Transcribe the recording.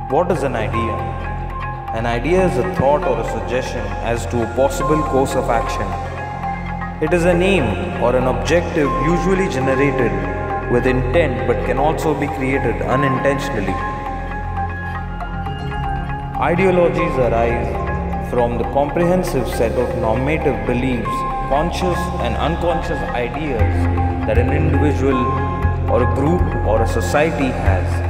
What is an idea? An idea is a thought or a suggestion as to a possible course of action. It is a name or an objective usually generated with intent but can also be created unintentionally. Ideologies arise from the comprehensive set of normative beliefs, conscious and unconscious ideas that an individual or a group or a society has.